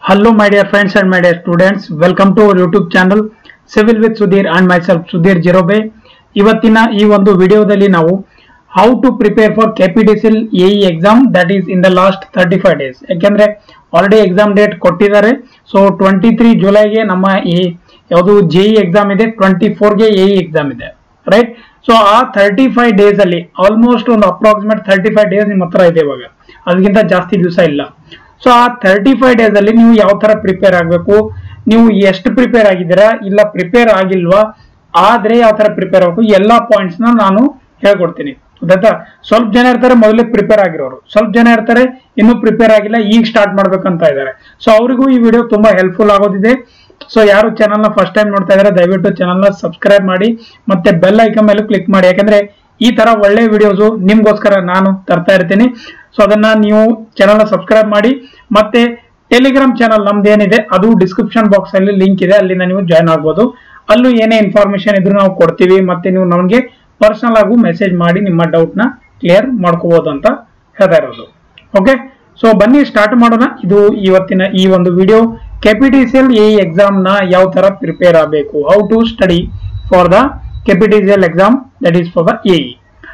Hello my dear friends and my dear students, welcome to our YouTube channel Civil with Sudhir and myself Sudhir Jirobe. ಇವತ್ತಿನ ಈ ಒಂದು ವಿಡಿಯೋದಲ್ಲಿ ನಾವು how to prepare for KPTCL AE exam that is in the last 35 days. ಯಾಕಂದ್ರೆ already exam date ಕೊಟ್ಟಿದ್ದಾರೆ. So 23 ಜುಲೈಗೆ ನಮ್ಮ ಯಾವುದು JE ಎಕ್ಸಾಮ್ ಇದೆ, 24 ಗೆ AE ಎಕ್ಸಾಮ್ ಇದೆ, ರೈಟ್. ಸೊ ಆ 35 ಡೇಸ್ ಅಲ್ಲಿ ಆಲ್ಮೋಸ್ಟ್ ಒಂದು ಅಪ್ರಾಕ್ಸಿಮೇಟ್ 35 ಡೇಸ್ ನಿಮ್ಮ ಹತ್ರ ಇದೆ ಇವಾಗ, ಅದಕ್ಕಿಂತ ಜಾಸ್ತಿ ದಿವಸ ಇಲ್ಲ. ಸೊ ಆ 35 ಡೇಸ್ ಅಲ್ಲಿ ನೀವು ಯಾವ ತರ ಪ್ರಿಪೇರ್ ಆಗಬೇಕು, ನೀವು ಎಷ್ಟು ಪ್ರಿಪೇರ್ ಆಗಿದ್ದೀರಾ, ಇಲ್ಲ ಪ್ರಿಪೇರ್ ಆಗಿಲ್ವಾ, ಆದ್ರೆ ಯಾವ ತರ ಪ್ರಿಪೇರ್ ಆಗಬೇಕು, ಎಲ್ಲಾ ಪಾಯಿಂಟ್ಸ್ ನಾನು ಹೇಳ್ಕೊಡ್ತೀನಿ. ಗೊತ್ತಾ? ಸ್ವಲ್ಪ ಜನ ಇರ್ತಾರೆ ಮೊದಲೇ ಪ್ರಿಪೇರ್ ಆಗಿರೋರು, ಸ್ವಲ್ಪ ಜನ ಇರ್ತಾರೆ ಇನ್ನೂ ಪ್ರಿಪೇರ್ ಆಗಿಲ್ಲ, ಈಗ ಸ್ಟಾರ್ಟ್ ಮಾಡ್ಬೇಕಂತ ಇದ್ದಾರೆ. ಸೊ ಅವರಿಗೂ ಈ ವಿಡಿಯೋ ತುಂಬಾ ಹೆಲ್ಪ್ಫುಲ್ ಆಗೋದಿದೆ. ಸೊ ಯಾರು ಚಾನಲ್ ನ ಫಸ್ಟ್ ಟೈಮ್ ನೋಡ್ತಾ ಇದಾರೆ ದಯವಿಟ್ಟು ಚಾನಲ್ ನ ಸಬ್ಸ್ಕ್ರೈಬ್ ಮಾಡಿ, ಮತ್ತೆ ಬೆಲ್ ಐಕನ್ ಮೇಲೆ ಕ್ಲಿಕ್ ಮಾಡಿ. ಯಾಕಂದ್ರೆ ಈ ತರ ಒಳ್ಳೆ ವಿಡಿಯೋಸ್ ನಿಮ್ಗೋಸ್ಕರ ನಾನು ತರ್ತಾ ಇರ್ತೀನಿ. ಸೊ ಅದನ್ನ ನೀವು ಚಾನಲ್ ನ ಸಬ್ಸ್ಕ್ರೈಬ್ ಮಾಡಿ, ಮತ್ತೆ ಟೆಲಿಗ್ರಾಮ್ ಚಾನಲ್ ನಮ್ದೇನಿದೆ ಅದು ಡಿಸ್ಕ್ರಿಪ್ಷನ್ ಬಾಕ್ಸ್ ಅಲ್ಲಿ ಲಿಂಕ್ ಇದೆ, ಅಲ್ಲಿಂದ ನೀವು ಜಾಯ್ನ್ ಆಗ್ಬೋದು. ಅಲ್ಲೂ ಏನೇ ಇನ್ಫಾರ್ಮೇಶನ್ ಇದ್ರು ನಾವು ಕೊಡ್ತೀವಿ, ಮತ್ತೆ ನೀವು ನಮಗೆ ಪರ್ಸನಲ್ ಆಗು ಮೆಸೇಜ್ ಮಾಡಿ ನಿಮ್ಮ ಡೌಟ್ ನ ಕ್ಲಿಯರ್ ಮಾಡ್ಕೋಬಹುದು ಅಂತ ಹೇಳ್ತಾ ಇರೋದು. ಓಕೆ, ಸೊ ಬನ್ನಿ ಸ್ಟಾರ್ಟ್ ಮಾಡೋಣ. ಇದು ಇವತ್ತಿನ ಈ ಒಂದು ವಿಡಿಯೋ KPTCL AE ಎಕ್ಸಾಮ್ ನ ಯಾವ ತರ ಪ್ರಿಪೇರ್ ಆಗಬೇಕು, how to study for the KPTCL exam that is for the AE.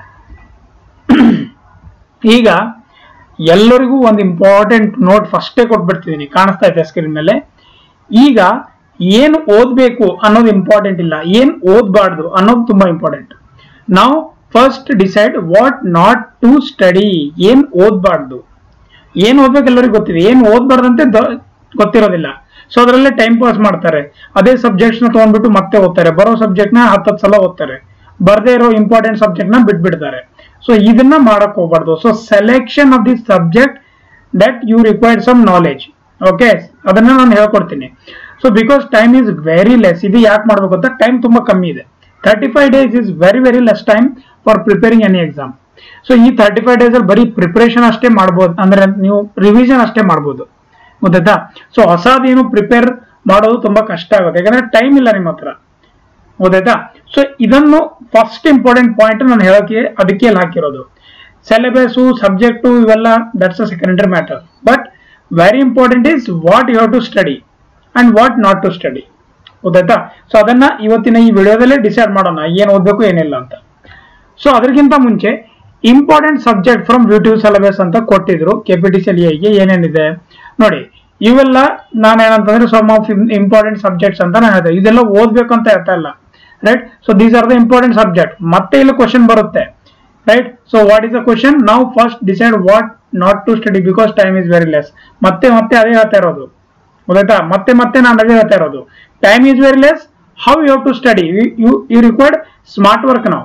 ಈಗ ಎಲ್ಲರಿಗೂ ಒಂದು ಇಂಪಾರ್ಟೆಂಟ್ ನೋಟ್ ಫಸ್ಟೇ ಕೊಟ್ಬಿಡ್ತಿದ್ದೀನಿ, ಕಾಣಿಸ್ತಾ ಇದೆ ಸ್ಕ್ರೀನ್ ಮೇಲೆ. ಈಗ ಏನು ಓದ್ಬೇಕು ಅನ್ನೋದು ಇಂಪಾರ್ಟೆಂಟ್ ಇಲ್ಲ, ಏನ್ ಓದ್ಬಾರ್ದು ಅನ್ನೋದು ತುಂಬಾ ಇಂಪಾರ್ಟೆಂಟ್. ನಾವು first decide what not to study. ಏನ್ ಓದ್ಬಾರ್ದು, ಏನ್ ಓದ್ಬೇಕು ಎಲ್ಲರಿಗೂ ಗೊತ್ತಿದೆ, ಏನ್ ಓದ್ಬಾರ್ದಂತೆ ಗೊತ್ತಿರೋದಿಲ್ಲ. ಸೊ ಅದರಲ್ಲೇ ಟೈಮ್ ಪಾಸ್ ಮಾಡ್ತಾರೆ, ಅದೇ ಸಬ್ಜೆಕ್ಟ್ಸ್ ನ ತಗೊಂಡ್ಬಿಟ್ಟು ಮತ್ತೆ ಓದ್ತಾರೆ, ಬರೋ ಸಬ್ಜೆಕ್ಟ್ ನ 10 ಸಲ ಓದ್ತಾರೆ, ಬರ್ದೇ ಇರೋ ಇಂಪಾರ್ಟೆಂಟ್ ಸಬ್ಜೆಕ್ಟ್ ನ ಬಿಟ್ಬಿಡ್ತಾರೆ. ಸೊ ಇದನ್ನ ಮಾಡಕ್ ಹೋಗ್ಬಾರ್ದು. So selection of the subject that you required some knowledge. Okay, ಅದನ್ನ ನಾನು ಹೇಳ್ಕೊಡ್ತೀನಿ. So because time is very less. ಇದು ಯಾಕೆ ಮಾಡ್ಬೇಕು ಅಂತ, ಟೈಮ್ ತುಂಬಾ ಕಮ್ಮಿ ಇದೆ. 35 days is very very less time for preparing any exam. So ಈ 35 ಡೇಸ್ ಅಲ್ಲಿ ಬರೀ ಪ್ರಿಪರೇಷನ್ ಅಷ್ಟೇ ಮಾಡ್ಬೋದು, ಅಂದ್ರೆ ನೀವು ರಿವಿಷನ್ ಅಷ್ಟೇ ಮಾಡ್ಬೋದು. ಗೊತ್ತಾಯ್ತಾ? ಸೊ ಹೊಸದೇನು ಪ್ರಿಪೇರ್ ಮಾಡೋದು ತುಂಬಾ ಕಷ್ಟ ಆಗುತ್ತೆ, ಯಾಕಂದ್ರೆ ಟೈಮ್ ಇಲ್ಲ ನಿಮ್ಮ ಹತ್ರ. ಗೊತ್ತಾಯ್ತಾ? ಸೊ ಇದನ್ನು ಫಸ್ಟ್ ಇಂಪಾರ್ಟೆಂಟ್ ಪಾಯಿಂಟ್ ನಾನು ಹೇಳೋಕೆ ಅದಕ್ಕೆ ಹಾಕಿರೋದು. ಸಿಲೆಬಸ್ ಸಬ್ಜೆಕ್ಟ್ ಇವೆಲ್ಲ that's a secondary matter, but very important is what you have to study and what not to study. ಗೊತ್ತಾಯ್ತಾ? ಸೊ ಅದನ್ನ ಇವತ್ತಿನ ಈ ವಿಡಿಯೋದಲ್ಲೇ ಡಿಸೈಡ್ ಮಾಡೋಣ, ಏನ್ ಓದ್ಬೇಕು ಏನಿಲ್ಲ ಅಂತ. ಸೊ ಅದಕ್ಕಿಂತ ಮುಂಚೆ important subject from YouTube syllabus ಅಂತ ಕೊಟ್ಟಿದ್ರು KPTCL AE ಏನೇನಿದೆ ನೋಡಿ. ಇವೆಲ್ಲ ನಾನೇನಂತಂದ್ರೆ ಸಮ್ ಆಫ್ ಇಂಪಾರ್ಟೆಂಟ್ ಸಬ್ಜೆಕ್ಟ್ಸ್ ಅಂತ ನಾನು ಹೇಳ್ತೇನೆ. ಇದೆಲ್ಲ ಓದ್ಬೇಕು ಅಂತ ಹೇಳ್ತಾ ಇಲ್ಲ, right. So these are the important subject. ಮತ್ತೆ ಇಲ್ಲಿ ಕ್ವಶನ್ ಬರುತ್ತೆ, right. So what is the question? ನಾವು first decide what not to study because time is very less. ಮತ್ತೆ ಅದೇ ಹೇಳ್ತಾ ಇರೋದು, ಗೊತ್ತಾಯ್ತಾ? ಮತ್ತೆ ನಾನು ಅದೇ ಹೇಳ್ತಾ ಇರೋದು. Time is very less, how you have to study? You required smart work ನಾವು,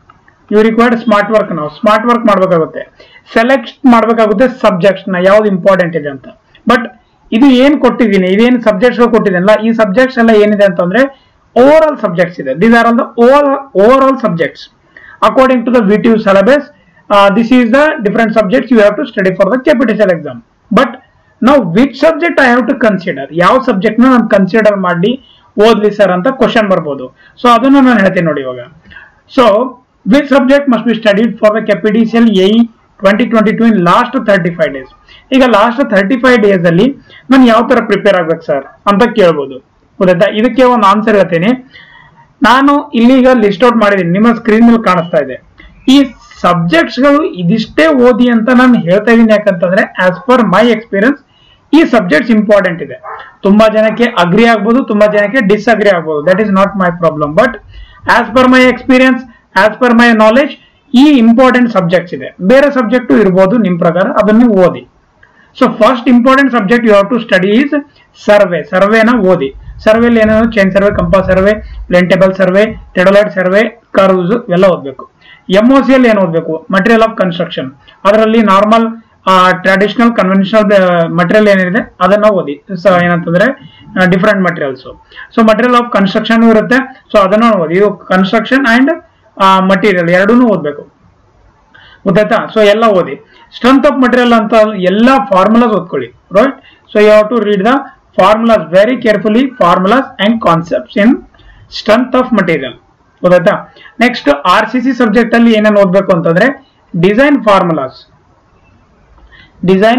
ಸ್ಮಾರ್ಟ್ ವರ್ಕ್ ಮಾಡ್ಬೇಕಾಗುತ್ತೆ, ಸೆಲೆಕ್ಟ್ ಮಾಡ್ಬೇಕಾಗುತ್ತೆ ಸಬ್ಜೆಕ್ಟ್ಸ್ ನ ಯಾವ್ದು ಇಂಪಾರ್ಟೆಂಟ್ ಇದೆ ಅಂತ. ಬಟ್ ಇದು ಏನ್ ಕೊಟ್ಟಿದ್ದೀನಿ, ಇದೇನು ಸಬ್ಜೆಕ್ಟ್ಸ್ ಕೊಟ್ಟಿದ್ದೀನಲ್ಲ, ಈ ಸಬ್ಜೆಕ್ಟ್ಸ್ ಎಲ್ಲ ಏನಿದೆ ಅಂತಂದ್ರೆ ಓವರ್ ಆಲ್ ಸಬ್ಜೆಕ್ಟ್ಸ್ ಇದೆ. These are all the over all subjects according to the VTU syllabus. This is the different subjects you have to study for the KPTCL exam. But now which subject I have to consider? ಯಾವ subject ನ ನಾನು consider ಮಾಡಿ ಓದ್ಲಿ sir ಅಂತ question ಬರ್ಬೋದು. So ಅದನ್ನ ನಾನು ಹೇಳ್ತೀನಿ ನೋಡಿ ಇವಾಗ. So which subject must be studied for the KPTCL AE 2022 in last 35 days? ಈಗ ಲಾಸ್ಟ್ 35 ಡೇಸ್ ಅಲ್ಲಿ ನಾನು ಯಾವ ತರ ಪ್ರಿಪೇರ್ ಆಗ್ಬೇಕು ಸರ್ ಅಂತ ಕೇಳ್ಬೋದು. ಗೊತ್ತಾಯ್ತಾ? ಇದಕ್ಕೆ ಒಂದು ಆನ್ಸರ್ ಹೇಳ್ತೀನಿ. ನಾನು ಇಲ್ಲಿಗ ಲಿಸ್ಟ್ ಔಟ್ ಮಾಡಿದ್ದೀನಿ, ನಿಮ್ಮ ಸ್ಕ್ರೀನ್ ಮೇಲೆ ಕಾಣಿಸ್ತಾ ಇದೆ. ಈ ಸಬ್ಜೆಕ್ಟ್ಸ್ ಗಳು ಇದಿಷ್ಟೇ ಓದಿ ಅಂತ ನಾನು ಹೇಳ್ತಾ ಇದ್ದೀನಿ. ಯಾಕಂತಂದ್ರೆ ಆಸ್ ಪರ್ ಮೈ ಎಕ್ಸ್ಪೀರಿಯನ್ಸ್ ಈ ಸಬ್ಜೆಕ್ಟ್ಸ್ ಇಂಪಾರ್ಟೆಂಟ್ ಇದೆ. ತುಂಬಾ ಜನಕ್ಕೆ ಅಗ್ರಿ ಆಗ್ಬೋದು, ತುಂಬಾ ಜನಕ್ಕೆ ಡಿಸ್ಅಗ್ರಿ ಆಗ್ಬೋದು. That is not my problem. But as per my experience, as per my knowledge ಈ ಇಂಪಾರ್ಟೆಂಟ್ ಸಬ್ಜೆಕ್ಟ್ಸ್ ಇದೆ. ಬೇರೆ ಸಬ್ಜೆಕ್ಟ್ ಇರ್ಬೋದು ನಿಮ್ ಪ್ರಕಾರ, ಅದನ್ನು ಓದಿ. So first important subject you have to study is ಸರ್ವೇನ ಓದಿ. ಸರ್ವೆಲಿ ಏನೇನು chain survey, compass survey, plane table survey, theodolite survey, curves ಎಲ್ಲ ಓದ್ಬೇಕು. MOC ಅಲ್ಲಿ ಏನು ಓದ್ಬೇಕು? Material of construction. ಅದರಲ್ಲಿ ನಾರ್ಮಲ್ ಟ್ರೆಡಿಷನಲ್ ಕನ್ವೆನ್ಷನಲ್ ಮಟೀರಿಯಲ್ ಏನಿದೆ ಅದನ್ನ ಓದಿ. ಸೊ ಏನಂತಂದ್ರೆ different materials. So material of construction ಇರುತ್ತೆ, ಸೊ ಅದನ್ನ ಓದಿ. ಇದು ಕನ್ಸ್ಟ್ರಕ್ಷನ್ ಅಂಡ್ ಮಟೀರಿಯಲ್ ಎರಡೂನು ಓದ್ಬೇಕು. ಗೊತ್ತಾಯ್ತಾ? ಸೊ ಎಲ್ಲ ಓದಿ. ಸ್ಟ್ರೆಂತ್ ಆಫ್ ಮಟೀರಿಯಲ್ ಅಂತ ಎಲ್ಲಾ ಫಾರ್ಮುಲಾಸ್ ಓದ್ಕೊಳ್ಳಿ, right. So you have to read the formulas very carefully, formulas and concepts in strength of material. ಗೊತ್ತಾಯ್ತಾ? ನೆಕ್ಸ್ಟ್ RCC ಸಬ್ಜೆಕ್ಟ್ ಅಲ್ಲಿ ಏನೇನು ಓದ್ಬೇಕು ಅಂತಂದ್ರೆ design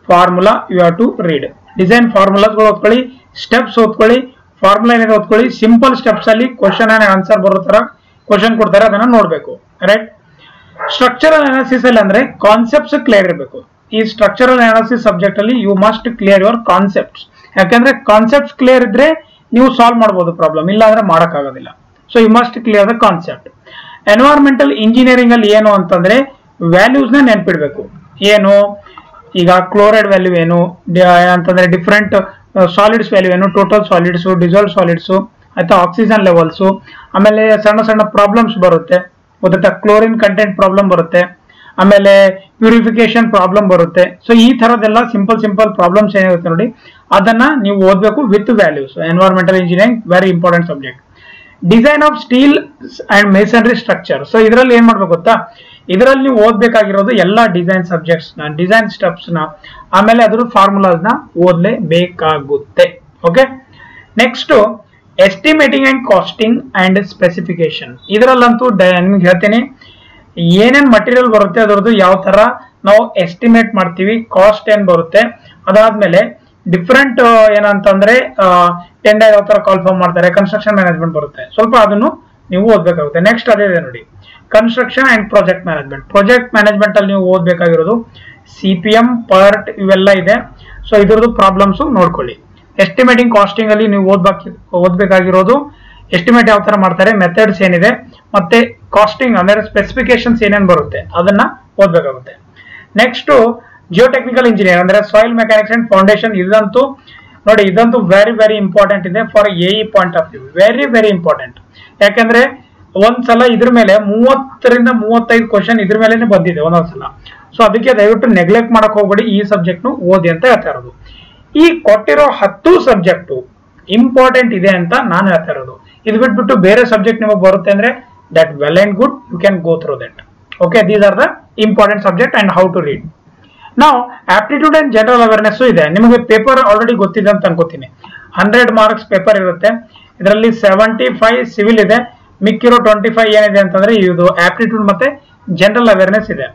formula you have to read. Design ಫಾರ್ಮುಲಾಸ್ಗಳು ಓದ್ಕೊಳ್ಳಿ, ಸ್ಟೆಪ್ಸ್ ಓದ್ಕೊಳ್ಳಿ, ಫಾರ್ಮುಲಾ ಏನಿದೆ ಓದ್ಕೊಳ್ಳಿ. ಸಿಂಪಲ್ ಸ್ಟೆಪ್ಸ್ ಅಲ್ಲಿ ಕ್ವಶನ್ ಅಂಡ್ ಆನ್ಸರ್ ಬರೋ ತರ ಕ್ವಶನ್ ಕೊಡ್ತಾರೆ, ಅದನ್ನ ನೋಡ್ಬೇಕು. ರೈಟ್. ಸ್ಟ್ರಕ್ಚರಲ್ ಅನಾಲಿಸಿಸ್ ಅಲ್ಲಿ ಅಂದ್ರೆ ಕಾನ್ಸೆಪ್ಟ್ಸ್ ಕ್ಲಿಯರ್ ಇರಬೇಕು. ಈ ಸ್ಟ್ರಕ್ಚರಲ್ ಅನಾಲಿಸಿಸ್ ಸಬ್ಜೆಕ್ಟ್ ಅಲ್ಲಿ you must clear your concepts. ಯಾಕಂದ್ರೆ ಕಾನ್ಸೆಪ್ಟ್ಸ್ ಕ್ಲಿಯರ್ ಇದ್ರೆ ನೀವು ಸಾಲ್ವ್ ಮಾಡಬಹುದು ಪ್ರಾಬ್ಲಮ್, ಇಲ್ಲ ಅಂದ್ರೆ ಮಾಡಕ್ಕಾಗೋದಿಲ್ಲ. So you must clear the concept. Environmental engineering ಅಲ್ಲಿ ಏನು ಅಂತಂದ್ರೆ ವ್ಯಾಲ್ಯೂಸ್ ನ ನೆನ್ಪಿಡ್ಬೇಕು. ಏನು ಈಗ ಕ್ಲೋರೈಡ್ ವ್ಯಾಲ್ಯೂ ಏನು ಅಂತಂದ್ರೆ ಡಿಫರೆಂಟ್ ಸಾಲಿಡ್ಸ್ ವ್ಯಾಲ್ಯೂ ಏನು, ಟೋಟಲ್ ಸಾಲಿಡ್ಸ್, ಡಿಸಾಲ್ವ್ ಸಾಲಿಡ್ಸ್, ಆಯ್ತಾ, ಆಕ್ಸಿಜನ್ ಲೆವೆಲ್ಸ್, ಆಮೇಲೆ ಸಣ್ಣ ಸಣ್ಣ ಪ್ರಾಬ್ಲಮ್ಸ್ ಬರುತ್ತೆ ಗೊತ್ತಾ, ಕ್ಲೋರಿನ್ ಕಂಟೆಂಟ್ ಪ್ರಾಬ್ಲಮ್ ಬರುತ್ತೆ, ಆಮೇಲೆ ಪ್ಯೂರಿಫಿಕೇಶನ್ ಪ್ರಾಬ್ಲಮ್ ಬರುತ್ತೆ. ಸೊ ಈ ತರದೆಲ್ಲ ಸಿಂಪಲ್ ಪ್ರಾಬ್ಲಮ್ಸ್ ಏನಿರುತ್ತೆ ನೋಡಿ, ಅದನ್ನ ನೀವು ಓದಬೇಕು with values. Environmental engineering very important subject. Design of steel and masonry structure. So ಇದರಲ್ಲಿ ಏನ್ ಮಾಡ್ಬೇಕು ಗೊತ್ತಾ, ಇದರಲ್ಲಿ ನೀವು ಓದ್ಬೇಕಾಗಿರೋದು ಎಲ್ಲ ಡಿಸೈನ್ ಸಬ್ಜೆಕ್ಟ್ಸ್ ನ, ಡಿಸೈನ್ ಸ್ಟೆಪ್ಸ್ ನ, ಆಮೇಲೆ ಅದ್ರ ಫಾರ್ಮುಲಾಸ್ ನ ಓದ್ಲೇಬೇಕಾಗುತ್ತೆ. Okay. Next estimating and costing and specification. ಇದರಲ್ಲಂತೂ ನಿಮ್ಗೆ ಹೇಳ್ತೀನಿ ಏನೇನ್ ಮಟೀರಿಯಲ್ ಬರುತ್ತೆ ಅದರದ್ದು ಯಾವ ತರ ನಾವು ಎಸ್ಟಿಮೇಟ್ ಮಾಡ್ತೀವಿ, ಕಾಸ್ಟ್ ಏನ್ ಬರುತ್ತೆ, ಅದಾದ್ಮೇಲೆ ಡಿಫ್ರೆಂಟ್ ಏನಂತಂದ್ರೆ ಟೆಂಡರ್ ಯಾವ ತರ ಕಾಲ್ ಫಾರ್ಮ್ ಮಾಡ್ತಾರೆ, ಕನ್ಸ್ಟ್ರಕ್ಷನ್ ಮ್ಯಾನೇಜ್ಮೆಂಟ್ ಬರುತ್ತೆ, ಸ್ವಲ್ಪ ಅದನ್ನು ನೀವು ಓದ್ಬೇಕಾಗುತ್ತೆ. ನೆಕ್ಸ್ಟ್ ಅದೇ ಇದೆ ನೋಡಿ, construction and project management. Project management ಅಲ್ಲಿ ನೀವು ಓದ್ಬೇಕಾಗಿರೋದು CPM, PERT ಇವೆಲ್ಲ ಇದೆ. ಸೊ ಇದ್ರದ್ದು ಪ್ರಾಬ್ಲಮ್ಸ್ ನೋಡ್ಕೊಳ್ಳಿ. ಎಸ್ಟಿಮೇಟಿಂಗ್ ಕಾಸ್ಟಿಂಗ್ ಅಲ್ಲಿ ನೀವು ಓದ್ಬೇಕಾಗಿರೋದು ಎಸ್ಟಿಮೇಟ್ ಯಾವ ತರ ಮಾಡ್ತಾರೆ, ಮೆಥಡ್ಸ್ ಏನಿದೆ, ಮತ್ತೆ ಕಾಸ್ಟಿಂಗ್ ಅಂದ್ರೆ ಸ್ಪೆಸಿಫಿಕೇಶನ್ಸ್ ಏನೇನ್ ಬರುತ್ತೆ ಅದನ್ನ ಓದ್ಬೇಕಾಗುತ್ತೆ. ನೆಕ್ಸ್ಟ್ ಜಿಯೋಟೆಕ್ನಿಕಲ್ ಇಂಜಿನಿಯರ್ ಅಂದ್ರೆ ಸಾಯಿಲ್ ಮೆಕ್ಯಾನಿಕ್ಸ್ ಅಂಡ್ ಫೌಂಡೇಶನ್. ಇದಂತೂ ನೋಡಿ, ಇದಂತೂ ವೆರಿ ಇಂಪಾರ್ಟೆಂಟ್ ಇದೆ for AE point of view. Very important. ಯಾಕಂದ್ರೆ ಒಂದ್ಸಲ ಇದ್ರ ಮೇಲೆ 30 ರಿಂದ 35 ಕ್ವಶನ್ ಇದ್ರ ಮೇಲೆ ಬಂದಿದೆ ಒಂದೊಂದ್ಸಲ. ಸೊ ಅದಕ್ಕೆ ದಯವಿಟ್ಟು ನೆಗ್ಲೆಕ್ಟ್ ಮಾಡಕ್ ಹೋಗ್ಬೇಡಿ, ಈ ಸಬ್ಜೆಕ್ಟ್ ಓದಿ ಅಂತ ಹೇಳ್ತಾ ಇರೋದು. ಈ ಕೊಟ್ಟಿರೋ 10 ಸಬ್ಜೆಕ್ಟ್ ಇಂಪಾರ್ಟೆಂಟ್ ಇದೆ ಅಂತ ನಾನು ಹೇಳ್ತಾ ಇರೋದು. ಇದು ಬಿಟ್ಬಿಟ್ಟು ಬೇರೆ ಸಬ್ಜೆಕ್ಟ್ ನಿಮಗೆ ಬರುತ್ತೆ ಅಂದ್ರೆ that well and good, you can go through that. Okay, these are the important subject and how to read. ನಾವು ಆಪ್ಟಿಟ್ಯೂಡ್ ಅಂಡ್ ಜನರಲ್ ಅವೇರ್ನೆಸ್ ಇದೆ. ನಿಮಗೆ ಪೇಪರ್ ಆಲ್ರೆಡಿ ಗೊತ್ತಿದೆ ಅಂತ ಅನ್ಕೋತೀನಿ. 100 ಮಾರ್ಕ್ಸ್ ಪೇಪರ್ ಇರುತ್ತೆ. ಇದರಲ್ಲಿ 75 ಸಿವಿಲ್ ಇದೆ, ಮಿಕ್ಕಿರೋ 25 ಏನಿದೆ ಅಂತಂದ್ರೆ ಇದು ಆಪ್ಟಿಟ್ಯೂಡ್ ಮತ್ತೆ ಜನರಲ್ ಅವೇರ್ನೆಸ್ ಇದೆ.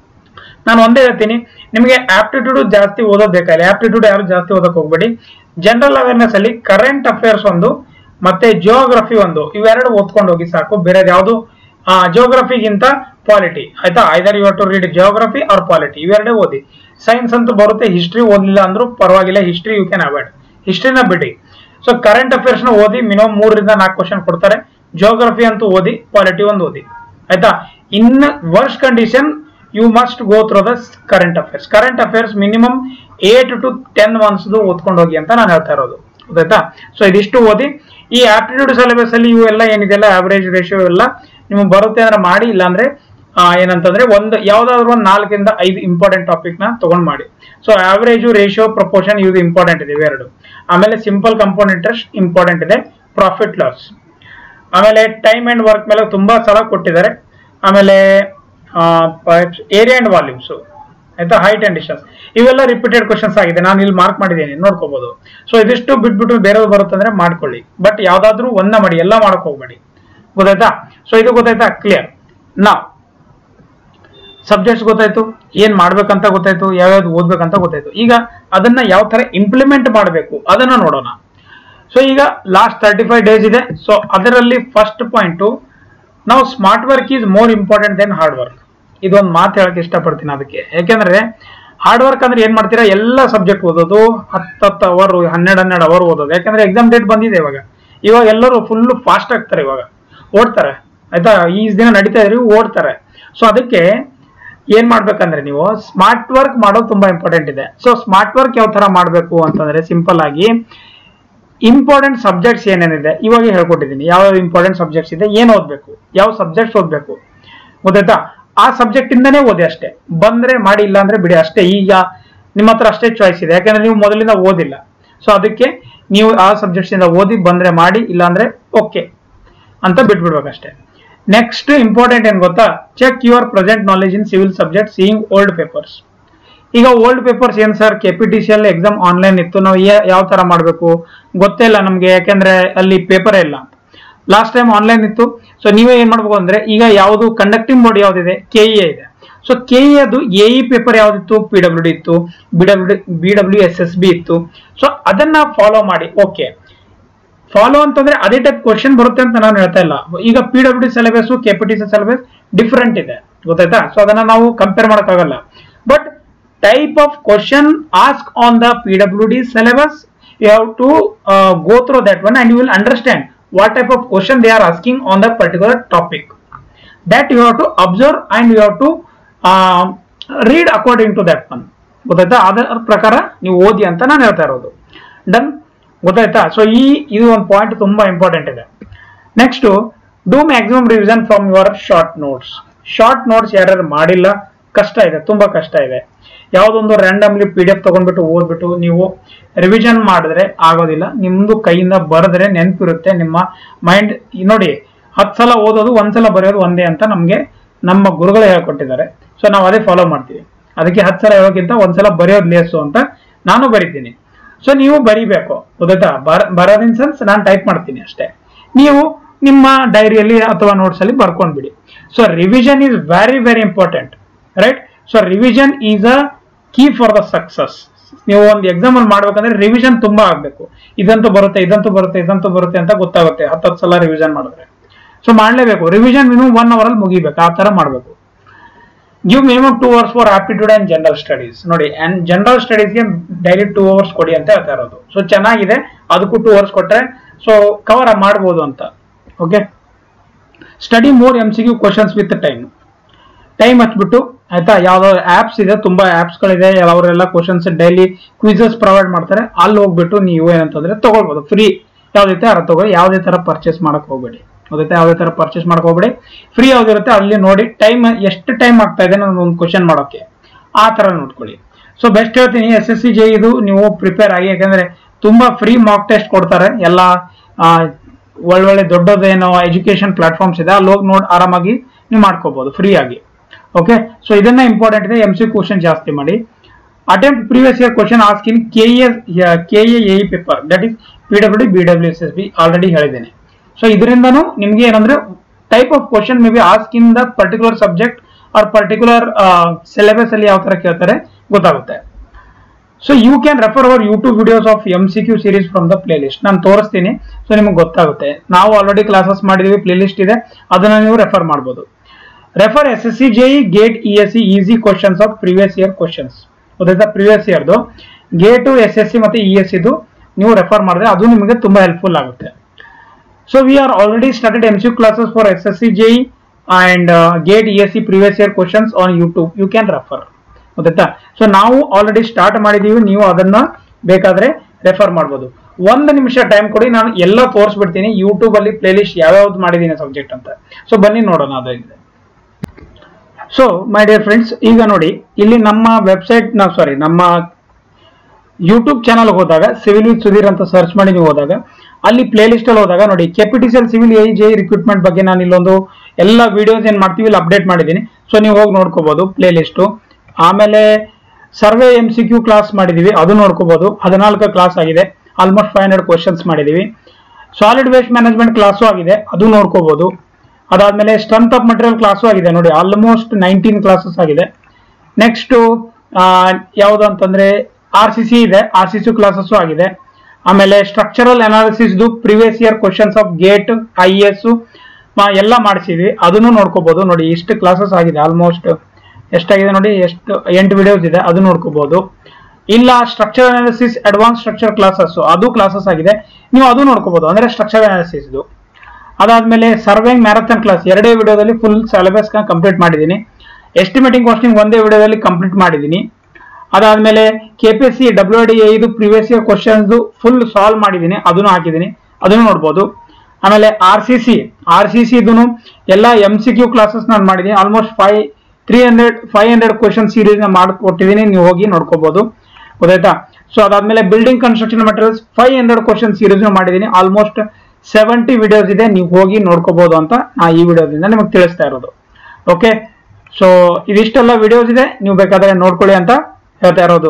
ನಾನು ಒಂದೇ ಹೇಳ್ತೀನಿ, ನಿಮಗೆ ಆಪ್ಟಿಟ್ಯೂಡ್ ಜಾಸ್ತಿ ಓದೋದು ಬೇಕಾಗಿಲ್ಲ. ಆಪ್ಟಿಟ್ಯೂಡ್ ಯಾರು ಜಾಸ್ತಿ ಓದಕ್ ಹೋಗ್ಬೇಡಿ. ಜನರಲ್ ಅವೇರ್ನೆಸ್ ಅಲ್ಲಿ ಕರೆಂಟ್ ಅಫೇರ್ಸ್ ಒಂದು ಮತ್ತೆ ಜಿಯೋಗ್ರಫಿ ಒಂದು, ಇವೆರಡು ಓದ್ಕೊಂಡು ಹೋಗಿ ಸಾಕು. ಬೇರೆ ಯಾವುದು ಜಿಯೋಗ್ರಫಿಗಿಂತ ಪಾಲಿಟಿ, ಆಯ್ತಾ, either you have to read geography or polity, ಇವೆರಡೇ ಓದಿ. ಸೈನ್ಸ್ ಅಂತೂ ಬರುತ್ತೆ, ಹಿಸ್ಟ್ರಿ ಓದಲಿಲ್ಲ ಅಂದ್ರೂ ಪರವಾಗಿಲ್ಲ, ಹಿಸ್ಟ್ರಿ ಯು ಕ್ಯಾನ್ ಅವಾಯ್ಡ್, ಹಿಸ್ಟ್ರಿನ ಬಿಡಿ. ಸೊ ಕರೆಂಟ್ ಅಫೇರ್ಸ್ ನ ಓದಿ, ಮಿನಿಮಮ್ 3 ರಿಂದ 4 ಕ್ವಶನ್ ಕೊಡ್ತಾರೆ. ಜಿಯೋಗ್ರಫಿ ಅಂತೂ ಓದಿ, ಪಾಲಿಟಿ ಒಂದು ಓದಿ, ಆಯ್ತಾ. In worst condition you must go through the current affairs. Current affairs minimum 8 to 10 months ಓದ್ಕೊಂಡು ಹೋಗಿ ಅಂತ ನಾನು ಹೇಳ್ತಾ ಇರೋದು, ಗೊತ್ತಾಯ್ತಾ. ಸೊ ಇದಿಷ್ಟು ಓದಿ. ಈ ಆಪ್ಟಿಟ್ಯೂಡ್ ಸಿಲೆಬಸ್ ಅಲ್ಲಿ ಇವೆಲ್ಲ ಏನಿದೆಲ್ಲ ಆವರೇಜ್ ರೇಷಿಯೋ ಎಲ್ಲ ನಿಮ್ಗೆ ಬರುತ್ತೆ ಅಂದ್ರೆ ಮಾಡಿ, ಇಲ್ಲಾಂದ್ರೆ ಏನಂತಂದ್ರೆ ಯಾವ್ದಾದ್ರು ಒಂದು 4 ರಿಂದ 5 ಇಂಪಾರ್ಟೆಂಟ್ ಟಾಪಿಕ್ ನ ತಗೊಂಡ್ ಮಾಡಿ. ಸೊ ಆವರೇಜ್ ರೇಷಿಯೋ ಪ್ರಪೋರ್ಷನ್ ಇದು ಇಂಪಾರ್ಟೆಂಟ್ ಇದೆ ಇವೆರಡು. ಆಮೇಲೆ ಸಿಂಪಲ್ ಕಂಪೌಂಡ್ ಇಂಟ್ರೆಸ್ಟ್ ಇಂಪಾರ್ಟೆಂಟ್ ಇದೆ, ಪ್ರಾಫಿಟ್ ಲಾಸ್, ಆಮೇಲೆ ಟೈಮ್ ಅಂಡ್ ವರ್ಕ್ ಮೇಲೆ ತುಂಬಾ ಸಲ ಕೊಟ್ಟಿದ್ದಾರೆ. ಆಮೇಲೆ ಏರಿಯಾ ಅಂಡ್ ವಾಲ್ಯೂಮ್ಸ್, ಆಯ್ತಾ, ಹೈಟ್ ಅಂಡ್ ಡಿಸ್ಟೆನ್ಸ್, ಇವೆಲ್ಲ ರಿಪೀಟೆಡ್ ಕ್ವಶನ್ಸ್ ಆಗಿದೆ. ನಾನು ಇಲ್ಲಿ ಮಾರ್ಕ್ ಮಾಡಿದ್ದೀನಿ, ನೋಡ್ಕೋಬಹುದು. ಸೊ ಇದಿಷ್ಟು ಬಿಟ್ಬಿಟ್ಟು ಬೇರೆ ಬರುತ್ತಂದ್ರೆ ಮಾಡ್ಕೊಳ್ಳಿ, ಬಟ್ ಯಾವ್ದಾದ್ರು ಒಂದ ಮಾಡಿ, ಎಲ್ಲ ಮಾಡಕ್ ಹೋಗ್ಬೇಡಿ, ಗೊತ್ತಾಯ್ತಾ. ಸೊ ಇದು ಗೊತ್ತಾಯ್ತಾ, ಕ್ಲಿಯರ್. ನಾವು ಸಬ್ಜೆಕ್ಟ್ಸ್ ಗೊತ್ತಾಯ್ತು, ಏನ್ ಮಾಡ್ಬೇಕಂತ ಗೊತ್ತಾಯ್ತು, ಯಾವ್ಯಾವ್ದು ಓದ್ಬೇಕಂತ ಗೊತ್ತಾಯ್ತು. ಈಗ ಅದನ್ನ ಯಾವ ತರ ಇಂಪ್ಲಿಮೆಂಟ್ ಮಾಡಬೇಕು ಅದನ್ನ ನೋಡೋಣ. ಸೊ ಈಗ ಲಾಸ್ಟ್ 35 ಡೇಸ್ ಇದೆ. ಸೊ ಅದರಲ್ಲಿ ಫಸ್ಟ್ ಪಾಯಿಂಟ್, ನಾವು smart work is more important then hard work. ಇದೊಂದು ಮಾತು ಹೇಳಕ್ ಇಷ್ಟಪಡ್ತೀನಿ ಅದಕ್ಕೆ. ಯಾಕೆಂದ್ರೆ ಹಾರ್ಡ್ ವರ್ಕ್ ಅಂದ್ರೆ ಏನ್ ಮಾಡ್ತೀರಾ, ಎಲ್ಲ ಸಬ್ಜೆಕ್ಟ್ ಓದೋದು, 10 ಅವರ್ 12 ಅವರ್ ಓದೋದು. ಯಾಕಂದ್ರೆ ಎಕ್ಸಾಮ್ ಡೇಟ್ ಬಂದಿದೆ ಇವಾಗ ಎಲ್ಲರೂ ಫುಲ್ ಫಾಸ್ಟ್ ಆಗ್ತಾರೆ, ಇವಾಗ ಓಡ್ತಾರೆ, ಆಯ್ತಾ. ಈ ದಿನ ನಡೀತಾ ಇದ್ರಿ, ಓಡ್ತಾರೆ. ಸೊ ಅದಕ್ಕೆ ಏನ್ ಮಾಡ್ಬೇಕಂದ್ರೆ ನೀವು ಸ್ಮಾರ್ಟ್ ವರ್ಕ್ ಮಾಡೋದು ತುಂಬಾ ಇಂಪಾರ್ಟೆಂಟ್ ಇದೆ. ಸೊ ಸ್ಮಾರ್ಟ್ ವರ್ಕ್ ಯಾವ ತರ ಮಾಡ್ಬೇಕು ಅಂತಂದ್ರೆ ಸಿಂಪಲ್ ಆಗಿ ಇಂಪಾರ್ಟೆಂಟ್ ಸಬ್ಜೆಕ್ಟ್ಸ್ ಏನೇನಿದೆ ಇವಾಗ ಹೇಳ್ಕೊಟ್ಟಿದ್ದೀನಿ. ಯಾವ ಇಂಪಾರ್ಟೆಂಟ್ ಸಬ್ಜೆಕ್ಟ್ಸ್ ಇದೆ, ಏನ್ ಓದ್ಬೇಕು, ಯಾವ ಸಬ್ಜೆಕ್ಟ್ಸ್ ಓದ್ಬೇಕು, ಗೊತ್ತಾಯ್ತಾ. ಆ ಸಬ್ಜೆಕ್ಟ್ ಇಂದಾನೇ ಓದಿ ಅಷ್ಟೇ, ಬಂದ್ರೆ ಮಾಡಿ, ಇಲ್ಲ ಅಂದ್ರೆ ಬಿಡಿ ಅಷ್ಟೇ. ಈಗ ನಿಮ್ಮ ಹತ್ರ ಅಷ್ಟೇ ಚಾಯ್ಸ್ ಇದೆ, ಯಾಕಂದ್ರೆ ನೀವು ಮೊದಲಿಂದ ಓದಿಲ್ಲ. ಸೊ ಅದಕ್ಕೆ ನೀವು ಆ ಸಬ್ಜೆಕ್ಟ್ಸ್ ಇಂದ ಓದಿ, ಬಂದ್ರೆ ಮಾಡಿ, ಇಲ್ಲ ಅಂದ್ರೆ ಓಕೆ ಅಂತ ಬಿಟ್ಬಿಡ್ಬೇಕಷ್ಟೇ. ನೆಕ್ಸ್ಟ್ ಇಂಪಾರ್ಟೆಂಟ್ ಏನ್ ಗೊತ್ತಾ, check your present knowledge in civil subject seeing old papers. ಈಗ ಓಲ್ಡ್ ಪೇಪರ್ಸ್ ಏನ್ ಸರ್, KPTCL ಎಕ್ಸಾಮ್ ಆನ್ಲೈನ್ ಇತ್ತು, ನಾವು ಯಾವ ತರ ಮಾಡ್ಬೇಕು ಗೊತ್ತೇ ಇಲ್ಲ ನಮ್ಗೆ, ಯಾಕಂದ್ರೆ ಅಲ್ಲಿ ಪೇಪರ್ ಇಲ್ಲ. ಲಾಸ್ಟ್ ಟೈಮ್ ಆನ್ಲೈನ್ ಇತ್ತು. ಸೊ ನೀವೇ ಏನ್ ಮಾಡ್ಬೇಕು ಅಂದ್ರೆ, ಈಗ ಯಾವುದು ಕಂಡಕ್ಟಿಂಗ್ ಬಾಡಿ ಯಾವ್ದಿದೆ, KEA ಇದೆ. ಸೊ ಕೆಇ ಅದು ಎಇ ಪೇಪರ್ ಯಾವ್ದಿತ್ತು, PWD ಇತ್ತು, BWSSB ಇತ್ತು. ಸೊ ಅದನ್ನ ಫಾಲೋ ಮಾಡಿ. ಓಕೆ, ಫಾಲೋ ಅಂತಂದ್ರೆ ಅದೇ ಟೈಪ್ ಕ್ವಶನ್ ಬರುತ್ತೆ ಅಂತ ನಾನು ಹೇಳ್ತಾ ಇಲ್ಲ. ಈಗ PWD syllabus KPTC syllabus different ಇದೆ, ಗೊತ್ತಾಯ್ತಾ? ಸೊ ಅದನ್ನ ನಾವು ಕಂಪೇರ್ ಮಾಡಕ್ಕಾಗಲ್ಲ. But type of question ask on the PWD syllabus, you have to go through that one and you will understand what type of question they are asking on the particular topic. That you have to observe and you have to read according to that one. ಗೊತ್ತಾಯ್ತಾ? ಅದರ ಪ್ರಕಾರ ನೀವು ಓದಿ ಅಂತ ನಾನು ಹೇಳ್ತಾ ಇರೋದು. Done, ಗೊತ್ತಾಯ್ತಾ? ಸೊ ಇದು ಒಂದು ಪಾಯಿಂಟ್ ತುಂಬಾ ಇಂಪಾರ್ಟೆಂಟ್ ಇದೆ. Next, do maximum revision from your short notes. Short notes ಯಾರ್ಯಾರು ಮಾಡಿಲ್ಲ, ಕಷ್ಟ ಇದೆ, ತುಂಬಾ ಕಷ್ಟ ಇದೆ. ಯಾವುದೊಂದು ರ್ಯಾಂಡಮ್ಲಿ PDF ತಗೊಂಡ್ಬಿಟ್ಟು ಓದ್ಬಿಟ್ಟು ನೀವು ರಿವಿಷನ್ ಮಾಡಿದ್ರೆ ಆಗೋದಿಲ್ಲ. ನಿಮ್ದು ಕೈಯಿಂದ ಬರೆದ್ರೆ ನೆನಪಿರುತ್ತೆ. ನಿಮ್ಮ ಮೈಂಡ್ ನೋಡಿ, 10 ಸಲ ಓದೋದು 1 ಸಲ ಬರೆಯೋದು ಒಂದೇ ಅಂತ ನಮ್ಗೆ ನಮ್ಮ ಗುರುಗಳು ಹೇಳ್ಕೊಟ್ಟಿದ್ದಾರೆ. ಸೊ ನಾವು ಅದೇ ಫಾಲೋ ಮಾಡ್ತೀವಿ. ಅದಕ್ಕೆ 10 ಸಲ ಹೇಳೋಕ್ಕಿಂತ 1 ಸಲ ಬರೆಯೋದು ಲೇಸು ಅಂತ ನಾನು ಬರಿತೀನಿ. ಸೊ ನೀವು ಬರಿಬೇಕು, ಗೊತ್ತಾಯ್ತಾ? ಬರೋದಿನ ಸೆನ್ಸ್ ನಾನು ಟೈಪ್ ಮಾಡ್ತೀನಿ ಅಷ್ಟೇ. ನೀವು ನಿಮ್ಮ ಡೈರಿಯಲ್ಲಿ ಅಥವಾ ನೋಟ್ಸ್ ಅಲ್ಲಿ ಬರ್ಕೊಂಡ್ಬಿಡಿ. So revision is very very important, right? So revision is a key for the success. ನೀವು ಒಂದು ಎಕ್ಸಾಮ್ ಅಲ್ಲಿ ಮಾಡ್ಬೇಕಂದ್ರೆ ರಿವಿಷನ್ ತುಂಬಾ ಆಗ್ಬೇಕು. ಇದಂತೂ ಬರುತ್ತೆ, ಇದಂತೂ ಬರುತ್ತೆ, ಇದಂತೂ ಬರುತ್ತೆ ಅಂತ ಗೊತ್ತಾಗುತ್ತೆ 10 ಸಲ ರಿವಿಷನ್ ಮಾಡಿದ್ರೆ. ಸೊ ಮಾಡ್ಲೇಬೇಕು. ರಿವಿಷನ್ ಮಿನಿಮಮ್ 1 hour ಅಲ್ಲಿ ಮುಗಿಬೇಕು, ಆ ತರ ಮಾಡ್ಬೇಕು. Give minimum 2 hours for aptitude and general studies. ನೋಡಿ, ಅಂಡ್ ಜನರಲ್ ಸ್ಟಡೀಸ್ಗೆ ಡೈಲಿ 2 hours ಕೊಡಿ ಅಂತ ಹೇಳ್ತಾ ಇರೋದು. ಸೊ ಚೆನ್ನಾಗಿದೆ, ಅದಕ್ಕೂ 2 hours ಕೊಟ್ರೆ ಸೊ ಕವರ್ ಮಾಡ್ಬೋದು ಅಂತ. Okay, study more MCQ questions with time ಹಚ್ಬಿಟ್ಟು, ಆಯ್ತಾ? ಯಾವ್ದಾದ್ರು ಆಪ್ಸ್ ಇದೆ, ತುಂಬಾ ಆಪ್ಸ್ ಗಳಿದೆ, ಅವರೆಲ್ಲ ಕ್ವಶನ್ಸ್ ಡೈಲಿ ಕ್ವಿಜಸ್ ಪ್ರೊವೈಡ್ ಮಾಡ್ತಾರೆ. ಅಲ್ಲಿ ಹೋಗ್ಬಿಟ್ಟು ನೀವು ಏನಂತಂದ್ರೆ ತಗೊಳ್ಬಹುದು, ಫ್ರೀ ಯಾವ್ದೈತೆ ಅರ ತಗೊಳ್ಳಿ. ಯಾವುದೇ ತರ ಪರ್ಚೇಸ್ ಮಾಡಕ್ ಹೋಗ್ಬೇಡಿ, ಗೊತ್ತೈತೆ? ಯಾವುದೇ ತರ ಪರ್ಚೇಸ್ ಮಾಡಕ್ ಹೋಗ್ಬೇಡಿ. ಫ್ರೀ ಯಾವ್ದಿರುತ್ತೆ ಅಲ್ಲಿ ನೋಡಿ, ಟೈಮ್ ಎಷ್ಟು ಟೈಮ್ ಆಗ್ತಾ ಇದೆ ನಾನು ಒಂದು ಕ್ವಶನ್ ಮಾಡೋಕೆ, ಆ ತರ ನೋಡ್ಕೊಳ್ಳಿ. ಸೊ ಬೆಸ್ಟ್ ಹೇಳ್ತೀನಿ, SSC JEE ಇದು ನೀವು ಪ್ರಿಪೇರ್ ಆಗಿ. ಯಾಕಂದ್ರೆ ತುಂಬಾ ಫ್ರೀ ಮಾಕ್ ಟೆಸ್ಟ್ ಕೊಡ್ತಾರೆ. ಎಲ್ಲ ಒಳ್ಳೊಳ್ಳೆ ದೊಡ್ಡದೇನೋ ಎಜುಕೇಶನ್ ಪ್ಲಾಟ್ಫಾರ್ಮ್ಸ್ ಇದೆ, ಅಲ್ಲಿ ಹೋಗಿ ನೋಡಿ ಆರಾಮಾಗಿ ನೀವು ಮಾಡ್ಕೋಬಹುದು ಫ್ರೀ ಆಗಿ. ಓಕೆ, ಸೊ ಇದನ್ನ ಇಂಪಾರ್ಟೆಂಟ್ ಇದೆ. MCQ ಕ್ವಶನ್ ಜಾಸ್ತಿ ಮಾಡಿ. Attempt previous year question ask in KEA paper, that is PWD BWSSB already ಹೇಳಿದ್ದೇನೆ. ಸೊ ಇದರಿಂದನೂ ನಿಮ್ಗೆ ಏನಂದ್ರೆ type of question may be ask in the particular subject or particular syllabus ಅಲ್ಲಿ ಯಾವ ತರ ಕೇಳ್ತಾರೆ ಗೊತ್ತಾಗುತ್ತೆ. So you can refer our YouTube videos of MCQ series from the playlist. ನಾನು ತೋರಿಸ್ತೀನಿ, ಸೊ ನಿಮ್ಗೆ ಗೊತ್ತಾಗುತ್ತೆ. ನಾವು ಆಲ್ರೆಡಿ ಕ್ಲಾಸಸ್ ಮಾಡಿದೀವಿ, ಪ್ಲೇ ಲಿಸ್ಟ್ ಇದೆ, ಅದನ್ನ ನೀವು ರೆಫರ್ ಮಾಡ್ಬೋದು. Refer SSC JEE GATE ESE easy questions of previous year questions. ಗೊತ್ತಾಯ್ತಾ? ಪ್ರೀವಿಯಸ್ ಇಯರ್ದು ಗೇಟು SSC ಮತ್ತೆ ESE ಇದು ನೀವು ರೆಫರ್ ಮಾಡಿದ್ರೆ ಅದು ನಿಮಗೆ ತುಂಬಾ ಹೆಲ್ಪ್ಫುಲ್ ಆಗುತ್ತೆ. So we are already started MCQ classes for SSC JEE and GATE ESE previous year questions on YouTube. You can refer, ಗೊತ್ತಾಯ್ತಾ? ಸೊ ನಾವು ಆಲ್ರೆಡಿ ಸ್ಟಾರ್ಟ್ ಮಾಡಿದೀವಿ, ನೀವು ಅದನ್ನ ಬೇಕಾದ್ರೆ ರೆಫರ್ ಮಾಡ್ಬೋದು. 1 ನಿಮಿಷ ಟೈಮ್ ಕೊಡಿ, ನಾನು ಎಲ್ಲ ತೋರಿಸ್ಬಿಡ್ತೀನಿ ಯೂಟ್ಯೂಬ್ ಅಲ್ಲಿ ಪ್ಲೇ ಲಿಸ್ಟ್ ಯಾವ್ಯಾವ್ದು ಮಾಡಿದೀನಿ ಸಬ್ಜೆಕ್ಟ್ ಅಂತ. ಸೊ ಬನ್ನಿ ನೋಡೋಣ ಅದಾಗಿದೆ. ಸೊ ಮೈ ಡಿಯರ್ ಫ್ರೆಂಡ್ಸ್, ಈಗ ನೋಡಿ ಇಲ್ಲಿ ನಮ್ಮ ವೆಬ್ಸೈಟ್ ನಮ್ಮ ಯೂಟ್ಯೂಬ್ ಚಾನಲ್ ಹೋದಾಗ ಸಿವಿಲ್ ವಿತ್ ಸುಧೀರ್ ಅಂತ ಸರ್ಚ್ ಮಾಡಿ ನೀವು ಹೋದಾಗ ಅಲ್ಲಿ ಪ್ಲೇ ಲಿಸ್ಟ್ ಅಲ್ಲಿ ಹೋದಾಗ ನೋಡಿ KPTC ಸಿವಿಲ್ JEE ರಿಕ್ರೂಟ್ಮೆಂಟ್ ಬಗ್ಗೆ ನಾನು ಇಲ್ಲೊಂದು ಎಲ್ಲ ವಿಡಿಯೋಸ್ ಏನ್ ಮಾಡ್ತೀವಿ ಇಲ್ಲಿ ಅಪ್ಡೇಟ್ ಮಾಡಿದ್ದೀನಿ. ಸೊ ನೀವು ಹೋಗಿ ನೋಡ್ಕೋಬಹುದು ಪ್ಲೇ ಲಿಸ್ಟ್. ಆಮೇಲೆ ಸರ್ವೆ MCQ ಕ್ಲಾಸ್ ಮಾಡಿದೀವಿ, ಅದು ನೋಡ್ಕೋಬಹುದು. 14 ಕ್ಲಾಸ್ ಆಗಿದೆ, ಆಲ್ಮೋಸ್ಟ್ 500 ಕ್ವಶನ್ಸ್ ಮಾಡಿದೀವಿ. ಸಾಲಿಡ್ ವೇಸ್ಟ್ ಮ್ಯಾನೇಜ್ಮೆಂಟ್ ಕ್ಲಾಸು ಆಗಿದೆ, ಅದು ನೋಡ್ಕೋಬಹುದು. ಅದಾದ್ಮೇಲೆ ಸ್ಟ್ರೆಂತ್ ಆಫ್ ಮಟೀರಿಯಲ್ ಕ್ಲಾಸು ಆಗಿದೆ ನೋಡಿ, ಆಲ್ಮೋಸ್ಟ್ 19 ಕ್ಲಾಸಸ್ ಆಗಿದೆ. ನೆಕ್ಸ್ಟ್ ಯಾವುದು ಅಂತಂದ್ರೆ RCC ಇದೆ, RCC ಕ್ಲಾಸಸ್ ಆಗಿದೆ. ಆಮೇಲೆ structural analysis previous year questions of GATE IAS ಎಲ್ಲ ಮಾಡಿಸಿದ್ವಿ, ಅದನ್ನು ನೋಡ್ಕೋಬಹುದು. ನೋಡಿ ಇಷ್ಟು ಕ್ಲಾಸಸ್ ಆಗಿದೆ, ಆಲ್ಮೋಸ್ಟ್ ಎಷ್ಟಾಗಿದೆ ನೋಡಿ, 8 ವಿಡಿಯೋಸ್ ಇದೆ, ಅದು ನೋಡ್ಕೋಬಹುದು. ಇಲ್ಲ structure analysis advance structure classes, ಅದು ಕ್ಲಾಸಸ್ ಆಗಿದೆ, ನೀವು ಅದು ನೋಡ್ಕೋಬಹುದು, ಅಂದ್ರೆ ಸ್ಟ್ರಕ್ಚರ್ ಅನಾಲಿಸಿಸ್. ಅದಾದ್ಮೇಲೆ ಸರ್ವೇಯಿಂಗ್ ಮ್ಯಾರಥಾನ್ ಕ್ಲಾಸ್ 2 ವಿಡಿಯೋದಲ್ಲಿ ಫುಲ್ ಸಿಲೆಬಸ್ ಕಂಪ್ಲೀಟ್ ಮಾಡಿದ್ದೀನಿ. ಎಸ್ಟಿಮೇಟಿಂಗ್ ಕಾಸ್ಟಿಂಗ್ 1 ವಿಡಿಯೋದಲ್ಲಿ ಕಂಪ್ಲೀಟ್ ಮಾಡಿದ್ದೀನಿ. ಅದಾದ್ಮೇಲೆ KPSC WDA ಇದು previous year questions full solve ಮಾಡಿದ್ದೀನಿ, ಅದನ್ನು ಹಾಕಿದ್ದೀನಿ, ಅದನ್ನು ನೋಡ್ಬೋದು. ಆಮೇಲೆ RCC ಇದನ್ನು ಎಲ್ಲ MCQ ಕ್ಲಾಸಸ್ ನಾನು ಮಾಡಿದ್ದೀನಿ, ಆಲ್ಮೋಸ್ಟ್ 500 ಕ್ವಶನ್ ಸೀರೀಸ್ ನ ಮಾಡಿಕೊಟ್ಟಿದ್ದೀನಿ, ನೀವು ಹೋಗಿ ನೋಡ್ಕೋಬಹುದು, ಗೊತ್ತಾಯ್ತಾ? ಸೊ ಅದಾದ್ಮೇಲೆ building construction materials 500 question series ಮಾಡಿದ್ದೀನಿ, ಆಲ್ಮೋಸ್ಟ್ 70 ವಿಡಿಯೋಸ್ ಇದೆ, ನೀವು ಹೋಗಿ ನೋಡ್ಕೋಬಹುದು ಅಂತ ನಾ ಈ ವಿಡಿಯೋದಿಂದ ನಿಮಗೆ ತಿಳಿಸ್ತಾ ಇರೋದು. ಓಕೆ, ಸೊ ಇದಿಷ್ಟೆಲ್ಲ ವಿಡಿಯೋಸ್ ಇದೆ, ನೀವು ಬೇಕಾದ್ರೆ ನೋಡ್ಕೊಳ್ಳಿ ಅಂತ ಹೇಳ್ತಾ ಇರೋದು.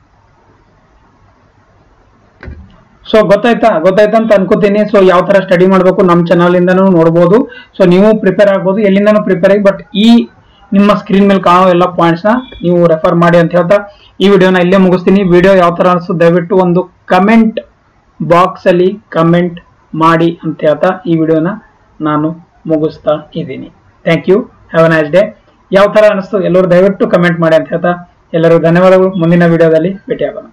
ಸೊ ಗೊತ್ತಾಯ್ತಾ ಅಂತ ಅನ್ಕೋತೀನಿ. ಸೊ ಯಾವ ತರ ಸ್ಟಡಿ ಮಾಡಬೇಕು ನಮ್ಮ ಚಾನಲ್ ಇಂದನೂ ನೋಡಬಹುದು. ಸೊ ನೀವು ಪ್ರಿಪೇರ್ ಆಗ್ಬೋದು, ಎಲ್ಲಿಂದನೂ ಪ್ರಿಪೇರ್ ಆಗಿ. ಬಟ್ ಈ ನಿಮ್ಮ ಸ್ಕ್ರೀನ್ ಮೇಲೆ ಕಾಣೋ ಎಲ್ಲ ಪಾಯಿಂಟ್ಸ್ ನ ನೀವು ರೆಫರ್ ಮಾಡಿ ಅಂತ ಹೇಳ್ತಾ ಈ ವಿಡಿಯೋನ ಇಲ್ಲೇ ಮುಗಿಸ್ತೀನಿ. ವಿಡಿಯೋ ಯಾವ ತರ ಅನಿಸ್ತು ದಯವಿಟ್ಟು ಒಂದು ಕಮೆಂಟ್ ಬಾಕ್ಸ್ ಅಲ್ಲಿ ಕಮೆಂಟ್ ಮಾಡಿ ಅಂತ ಹೇಳ್ತಾ ಈ ವಿಡಿಯೋನ ನಾನು ಮುಗಿಸ್ತಾ ಇದ್ದೀನಿ. Thank you, have a nice day. ಯಾವ ತರ ಅನಿಸ್ತು ಎಲ್ಲರೂ ದಯವಿಟ್ಟು ಕಮೆಂಟ್ ಮಾಡಿ ಅಂತ ಹೇಳ್ತಾ ಎಲ್ಲರಿಗೂ ಧನ್ಯವಾದಗಳು. ಮುಂದಿನ ವಿಡಿಯೋದಲ್ಲಿ ಭೇಟಿಯಾಗೋಣ.